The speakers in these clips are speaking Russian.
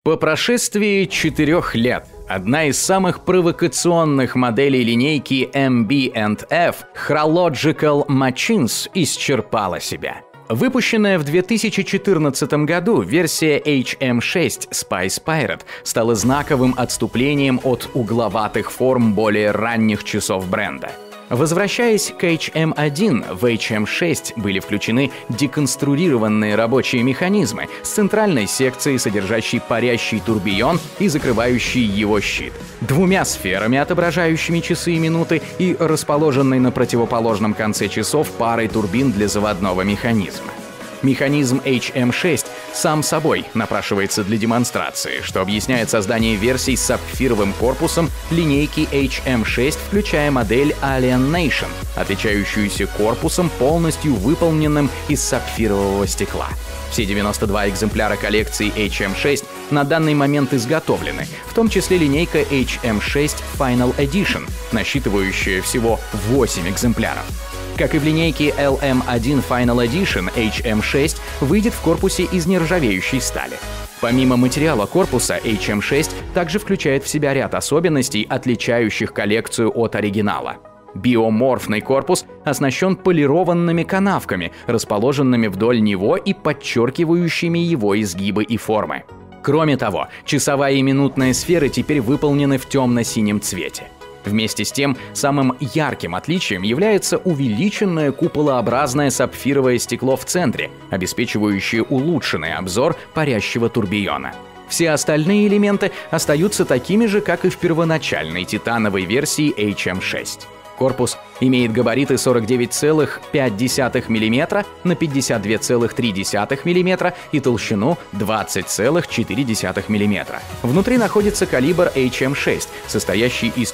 По прошествии 4 лет одна из самых провокационных моделей линейки MB&F Chronological Machines исчерпала себя. Выпущенная в 2014 году версия HM6 Spice Pirate стала знаковым отступлением от угловатых форм более ранних часов бренда. Возвращаясь к HM1, в HM6 были включены деконструированные рабочие механизмы с центральной секцией, содержащей парящий турбион и закрывающий его щит, 2 сферами, отображающими часы и минуты, и расположенной на противоположном конце часов парой турбин для заводного механизма. Механизм HM6 сам собой напрашивается для демонстрации, что объясняет создание версий с сапфировым корпусом линейки HM6, включая модель Alien Nation, отличающуюся корпусом, полностью выполненным из сапфирового стекла. Все 92 экземпляра коллекции HM6 на данный момент изготовлены, в том числе линейка HM6 Final Edition, насчитывающая всего 8 экземпляров. Как и в линейке LM1 Final Edition, HM6 выйдет в корпусе из нержавеющей стали. Помимо материала корпуса, HM6 также включает в себя ряд особенностей, отличающих коллекцию от оригинала. Биоморфный корпус оснащен полированными канавками, расположенными вдоль него и подчеркивающими его изгибы и формы. Кроме того, часовая и минутная сферы теперь выполнены в темно-синем цвете. Вместе с тем, самым ярким отличием является увеличенное куполообразное сапфировое стекло в центре, обеспечивающее улучшенный обзор парящего турбиона. Все остальные элементы остаются такими же, как и в первоначальной титановой версии HM6. Корпус имеет габариты 49,5 мм на 52,3 мм и толщину 20,4 мм. Внутри находится калибр HM6, состоящий из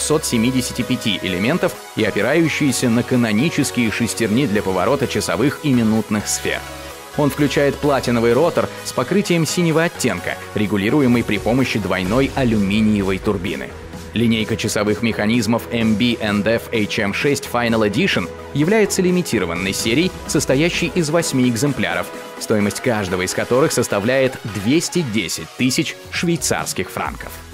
475 элементов и опирающийся на канонические шестерни для поворота часовых и минутных сфер. Он включает платиновый ротор с покрытием синего оттенка, регулируемый при помощи двойной алюминиевой турбины. Линейка часовых механизмов MB&F HM6 Final Edition является лимитированной серией, состоящей из 8 экземпляров, стоимость каждого из которых составляет 210 тысяч швейцарских франков.